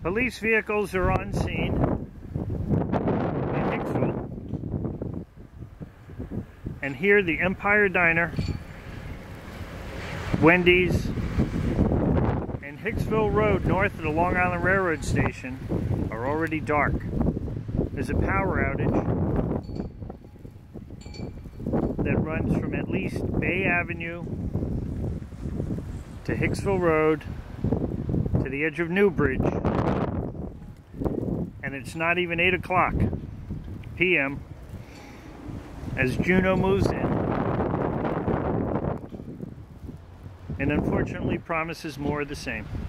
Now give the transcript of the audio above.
Police vehicles are on scene in Hicksville. And here the Empire Diner, Wendy's, and Hicksville Road north of the Long Island Railroad Station are already dark. There's a power outage that runs from at least Bay Avenue to Hicksville Road to the edge of Newbridge, and it's not even 8 o'clock p.m. as JUNO moves in and unfortunately promises more of the same.